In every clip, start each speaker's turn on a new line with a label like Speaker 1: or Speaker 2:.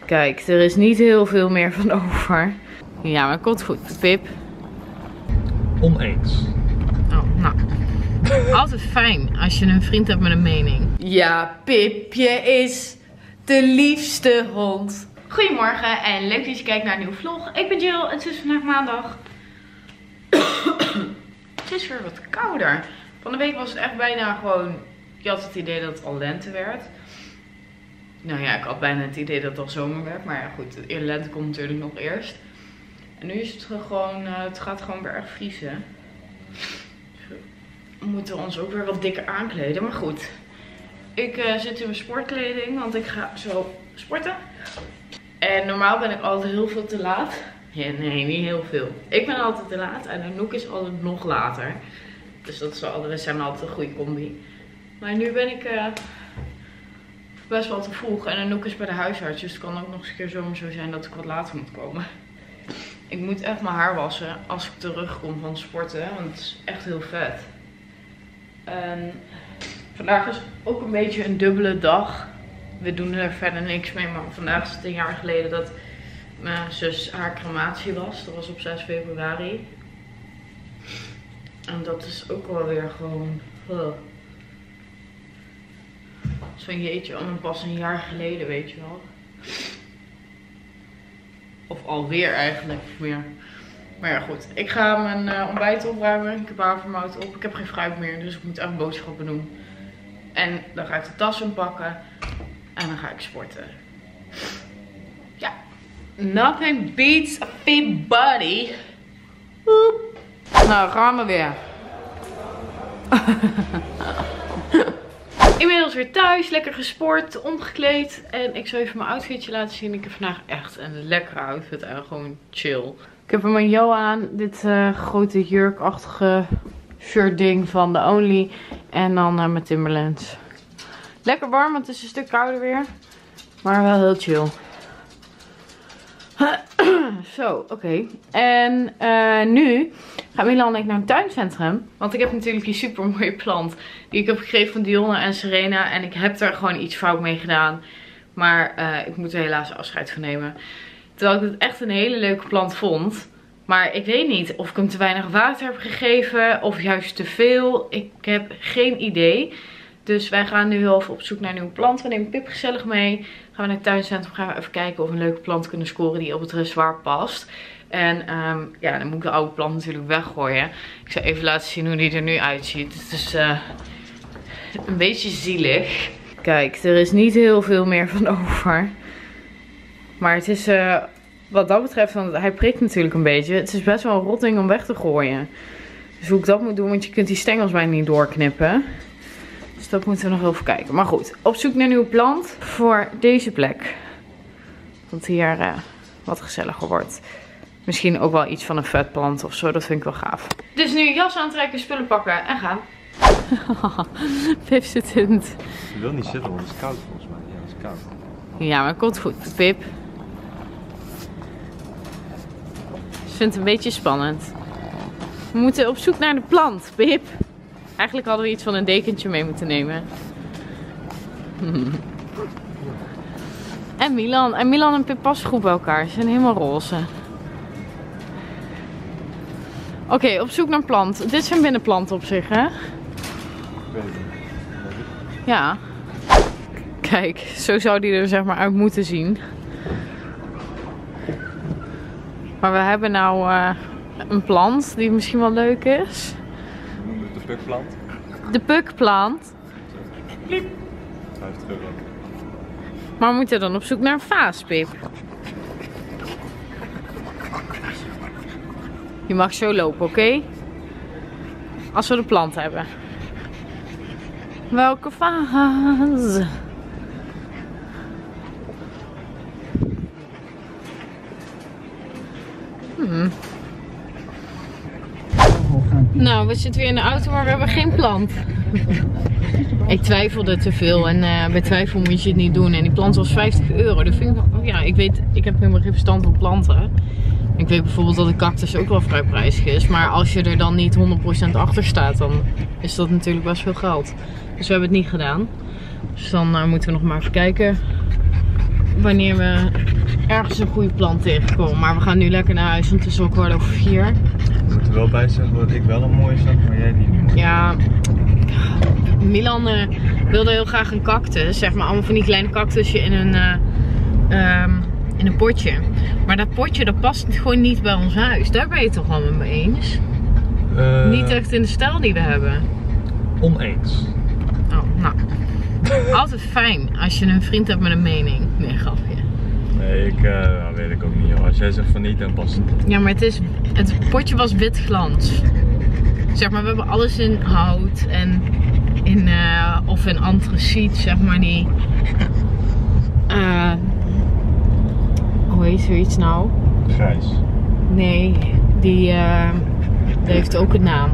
Speaker 1: Kijk, er is niet heel veel meer van over. Ja, maar het komt goed, Pip.
Speaker 2: Oneens.
Speaker 1: Oh, nou. Altijd fijn als je een vriend hebt met een mening. Ja, Pipje is de liefste hond. Goedemorgen en leuk dat je kijkt naar een nieuwe vlog. Ik ben Jill, het is vandaag maandag. Het is weer wat kouder. Van de week was het echt bijna gewoon... Je had het idee dat het al lente werd. Nou ja, ik had bijna het idee dat het al zomer werd. Maar ja, goed, de lente komt natuurlijk nog eerst. En nu is het gewoon... het gaat gewoon weer erg vriezen. We moeten ons ook weer wat dikker aankleden. Maar goed, ik zit in mijn sportkleding. Want ik ga zo sporten. En normaal ben ik altijd heel veel te laat. Ja, nee, niet heel veel. Ik ben altijd te laat en Anouk is altijd nog later. Dus dat is we zijn altijd een goede combi. Maar nu ben ik best wel te vroeg. En Anouk is bij de huisarts. Dus het kan ook nog eens een keer zomaar zo zijn dat ik wat later moet komen. Ik moet echt mijn haar wassen als ik terugkom van sporten. Want het is echt heel vet. En vandaag is ook een beetje een dubbele dag. We doen er verder niks mee. Maar vandaag is het 10 jaar geleden dat mijn zus haar crematie was. Dat was op 6 februari. En dat is ook wel weer gewoon... Zo'n jeetje, allemaal pas een jaar geleden, weet je wel. Of alweer eigenlijk meer. Maar ja, goed. Ik ga mijn ontbijt opruimen. Ik heb havermout op. Ik heb geen fruit meer, dus ik moet echt boodschappen doen. En dan ga ik de tas inpakken. En dan ga ik sporten. Ja. Nothing beats a fit body. Woep. Nou, gaan we weer. Inmiddels weer thuis, lekker gesport, omgekleed. En ik zal even mijn outfitje laten zien. Ik heb vandaag echt een lekkere outfit en gewoon chill. Ik heb er mijn Jo aan. Dit grote jurkachtige shirt ding van The Only. En dan mijn Timberlands. Lekker warm, want het is een stuk kouder weer. Maar wel heel chill. Zo, oké. En nu gaan Milan en ik naar een tuincentrum. Want ik heb natuurlijk die super mooie plant die ik heb gekregen van Dionne en Serena. En ik heb er gewoon iets fout mee gedaan. Maar ik moet er helaas afscheid van nemen. Terwijl ik het echt een hele leuke plant vond. Maar ik weet niet of ik hem te weinig water heb gegeven. Of juist te veel. Ik heb geen idee. Dus wij gaan nu heel even op zoek naar een nieuwe plant. We nemen Pip gezellig mee. Gaan we naar het tuincentrum. Gaan we even kijken of we een leuke plant kunnen scoren die op het reservoir past. En ja, dan moet ik de oude plant natuurlijk weggooien. Ik zal even laten zien hoe die er nu uitziet. Het is een beetje zielig. Kijk, er is niet heel veel meer van over. Maar het is wat dat betreft, want hij prikt natuurlijk een beetje. Het is best wel een rot ding om weg te gooien. Dus hoe ik dat moet doen, want je kunt die stengels bijna niet doorknippen. Dus dat moeten we nog even kijken. Maar goed, op zoek naar een nieuwe plant voor deze plek. Dat hier wat gezelliger wordt. Misschien ook wel iets van een vetplant of zo. Dat vind ik wel gaaf. Dus nu jas aantrekken, spullen pakken en gaan. Pip zit in het...
Speaker 2: Je wil niet zitten, want het is koud volgens mij. Ja, het is koud.
Speaker 1: Ja, maar het komt goed, Pip. Ik vind het een beetje spannend. We moeten op zoek naar de plant, Pip. Eigenlijk hadden we iets van een dekentje mee moeten nemen. En Milan. En Milan en Pip passen goed bij elkaar. Ze zijn helemaal roze. Oké, op zoek naar een plant. Dit zijn binnenplanten op zich, hè? Ja. Kijk, zo zou die er zeg maar uit moeten zien. Maar we hebben nou een plant die misschien wel leuk is.
Speaker 2: De pukplant.
Speaker 1: De pukplant.
Speaker 2: 50€.
Speaker 1: Maar we moeten dan op zoek naar een vaas, Pip. Je mag zo lopen, oké? Als we de plant hebben. Welke vaas? Nou, we zitten weer in de auto, maar we hebben geen plant. Ik twijfelde te veel en bij twijfel moet je het niet doen. En die plant was €50. Dat vind ik, ja, ik heb helemaal geen verstand van planten. Ik weet bijvoorbeeld dat een cactus ook wel vrij prijzig is. Maar als je er dan niet 100% achter staat, dan is dat natuurlijk best veel geld. Dus we hebben het niet gedaan. Dus dan moeten we nog maar even kijken wanneer we ergens een goede plant tegenkomen. Maar we gaan nu lekker naar huis, want het is al 4:15.
Speaker 2: Ik moet er wel bij zeggen dat ik wel een mooie zag, maar jij die niet.
Speaker 1: Ja, Milan wilde heel graag een cactus. Zeg maar allemaal van die kleine cactusje in een potje. Maar dat potje dat past gewoon niet bij ons huis. Daar ben je het toch wel met me eens? Niet echt in de stijl die we hebben.
Speaker 2: Oneens.
Speaker 1: Oh, nou. Altijd fijn als je een vriend hebt met een mening. Nee, grapje.
Speaker 2: Nee, weet ik ook niet. Joh. Als jij zegt van niet, dan past het niet.
Speaker 1: Ja, maar het potje was wit glans. Zeg maar, we hebben alles in hout en of in antraciet, zeg maar die. Hoe heet zoiets nou?
Speaker 2: Grijs.
Speaker 1: Nee, die heeft ook een naam.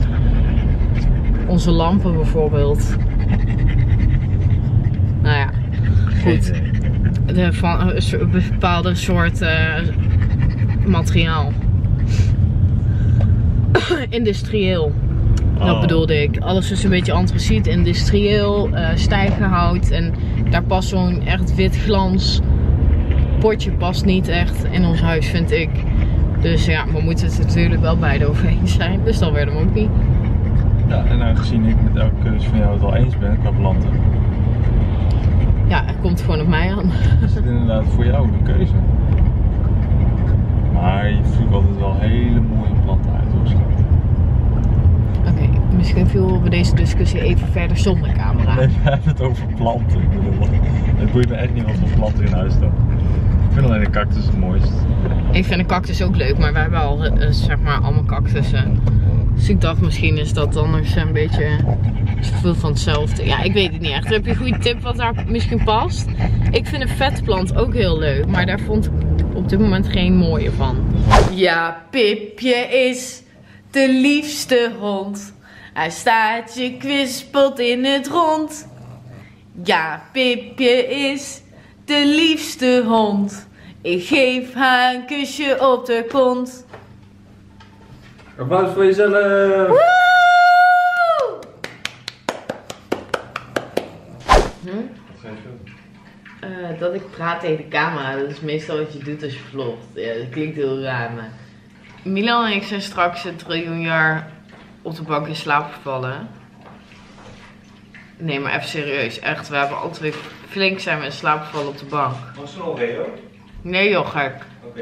Speaker 1: Onze lampen bijvoorbeeld. Nou ja, goed. Van een bepaalde soort materiaal. Industrieel. Dat bedoelde ik. Alles is een beetje antraciet, industrieel, stijgerhout. En daar past zo'n echt wit glans potje past niet echt in ons huis, vind ik. Dus ja, we moeten het natuurlijk wel beide over eens zijn. Dus dan werden we ook niet.
Speaker 2: Ja, en aangezien ik met elke keuze van jou het al eens ben qua planten.
Speaker 1: Ja, het komt gewoon op mij aan.
Speaker 2: Is het inderdaad voor jou de keuze. Maar je vroeg altijd wel hele mooie planten uit, hoor, schat.
Speaker 1: Oké, misschien vullen we deze discussie even verder zonder camera.
Speaker 2: Nee, we hebben het over planten. Ik bedoel, het boeit me echt niet wat voor planten in huis staan. Ik vind alleen de cactus het mooist.
Speaker 1: Ik vind een cactus ook leuk, maar wij hebben al zeg maar allemaal cactussen. Dus ik dacht misschien is dat anders een beetje veel van hetzelfde. Ja, ik weet het niet echt. Heb je een goede tip wat daar misschien past? Ik vind een vetplant ook heel leuk, maar daar vond ik op dit moment geen mooie van. Ja, Pipje is de liefste hond. Hij staat je kwispelt in het rond. Ja, Pipje is de liefste hond. Ik geef haar een kusje op de kont.
Speaker 2: Applaus voor jezelf!
Speaker 1: Woe! Dat ik praat tegen de camera, dat is meestal wat je doet als je vlogt. Ja, dat klinkt heel raar, maar... Milan en ik zijn straks een triljoen jaar op de bank in slaap gevallen. Nee, maar even serieus, echt. We hebben alle twee flink zijn we in slaap gevallen op de bank.
Speaker 2: Was het een Oreo?
Speaker 1: Nee joh, gek.
Speaker 2: Oké.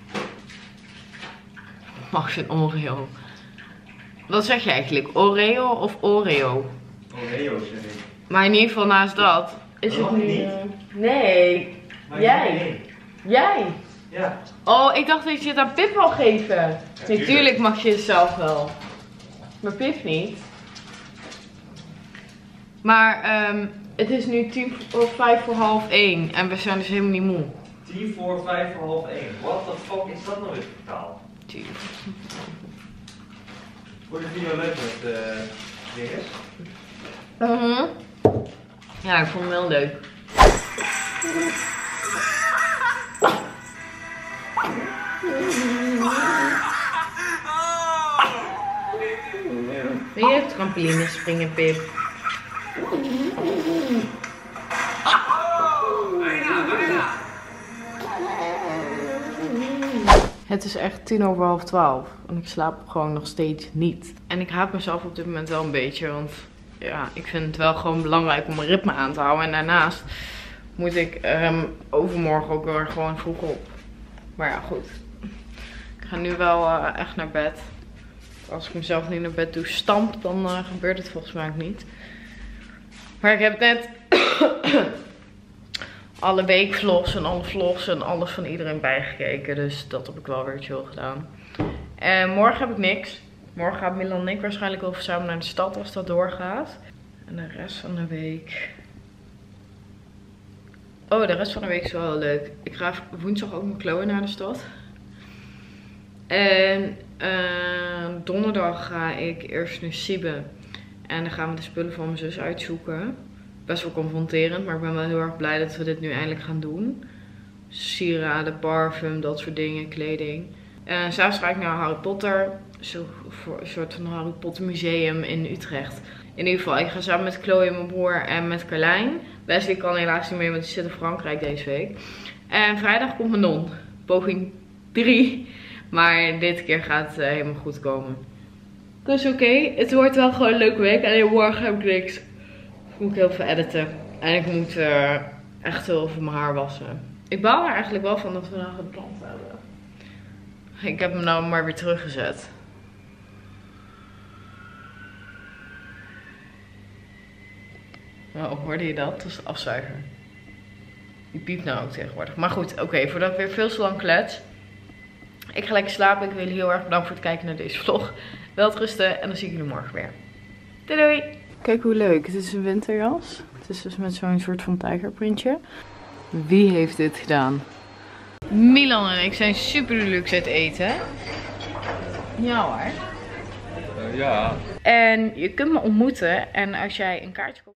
Speaker 1: Mag je een Oreo? Wat zeg je eigenlijk? Oreo of Oreo?
Speaker 2: Oreo zeg ik.
Speaker 1: Maar in ieder geval naast dat is het nu...
Speaker 2: niet?
Speaker 1: Nee.
Speaker 2: Maar
Speaker 1: Jij. Jij.
Speaker 2: Ja.
Speaker 1: Oh, ik dacht dat je het aan Pip wil geven.
Speaker 2: Ja,
Speaker 1: Natuurlijk mag je het zelf wel. Maar Pip niet. Maar het is nu 1:55 en we zijn dus helemaal niet moe.
Speaker 2: 10:55. What the fuck is dat nou weer voor taal? Vond je de video leuk met dinges?
Speaker 1: Ja, ik vond hem wel leuk. Wil je trampoline springen, Pip? Het is echt 11:10 en ik slaap gewoon nog steeds niet. En ik haat mezelf op dit moment wel een beetje, want ja, ik vind het wel gewoon belangrijk om een ritme aan te houden. En daarnaast moet ik overmorgen ook weer gewoon vroeg op. Maar ja, goed. Ik ga nu wel echt naar bed. Als ik mezelf niet naar bed doe stamp, dan gebeurt het volgens mij ook niet. Maar ik heb net alle weekvlogs en alle vlogs en alles van iedereen bijgekeken. Dus dat heb ik wel weer chill gedaan. En morgen heb ik niks. Morgen gaat Milan en ik waarschijnlijk over samen naar de stad als dat doorgaat. En de rest van de week... Oh, de rest van de week is wel heel leuk. Ik ga woensdag ook met Chloe naar de stad. En donderdag ga ik eerst naar Siebe. En dan gaan we de spullen van mijn zus uitzoeken. Best wel confronterend, maar ik ben wel heel erg blij dat we dit nu eindelijk gaan doen. Sieraden, parfum, dat soort dingen, kleding. En s'avonds ga ik naar Harry Potter. Een soort van Harry Potter museum in Utrecht. In ieder geval, ik ga samen met Chloe, mijn broer en met Carlijn Wesley kan helaas niet mee, want hij zit in Frankrijk deze week. En vrijdag komt Manon. Poging 3. Maar dit keer gaat het helemaal goed komen. Dus oké, het wordt wel gewoon een leuke week. Alleen morgen heb ik niks. Moet ik heel veel editen. En ik moet echt heel veel mijn haar wassen. Ik baal er eigenlijk wel van dat we nog een plant hebben. Ik heb hem nou maar weer teruggezet. Oh, hoorde je dat? Dat is de afzuiger. Die piept nou ook tegenwoordig. Maar goed, oké, voordat ik weer veel te lang klets. Ik ga lekker slapen. Ik wil jullie heel erg bedanken voor het kijken naar deze vlog. Welterusten en dan zie ik jullie morgen weer. Doei doei! Kijk hoe leuk. Het is een winterjas. Het is dus met zo'n soort van tijgerprintje. Wie heeft dit gedaan? Milan en ik zijn super luxe het eten. Ja hoor.
Speaker 2: Ja.
Speaker 1: En je kunt me ontmoeten en als jij een kaartje koopt.